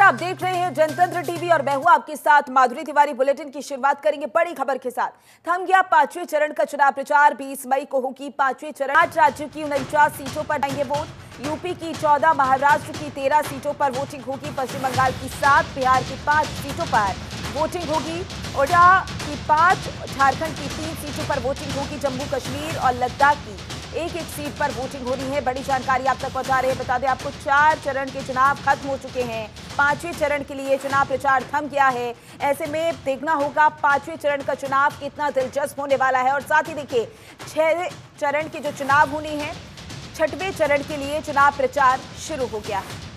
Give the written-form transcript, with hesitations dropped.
आप देख रहे हैं जनतंत्र टीवी और मैं हूं आपके साथ माधुरी तिवारी। बुलेटिन की शुरुआत करेंगे बड़ी खबर के साथ। थम गया पांचवें चरण का चुनाव प्रचार। 20 मई को होगी पांचवें चरण। 8 राज्यों की 49 सीटों पर जाएंगे वोट। यूपी की 14, महाराष्ट्र की 13 सीटों पर वोटिंग होगी। पश्चिम बंगाल की 7, बिहार की 5 सीटों पर वोटिंग होगी। ओडिशा की 5, झारखंड की 3 सीटों पर वोटिंग होगी। जम्मू कश्मीर और लद्दाख की एक सीट पर वोटिंग हो रही है। बड़ी जानकारी आप तक पहुंचा रहे हैं। बता दें आपको 4 चरण के चुनाव खत्म हो चुके हैं। 5वें चरण के लिए चुनाव प्रचार थम गया है। ऐसे में देखना होगा 5वें चरण का चुनाव कितना दिलचस्प होने वाला है। और साथ ही देखिए 6 चरण के जो चुनाव होने हैं, 6वें चरण के लिए चुनाव प्रचार शुरू हो गया है।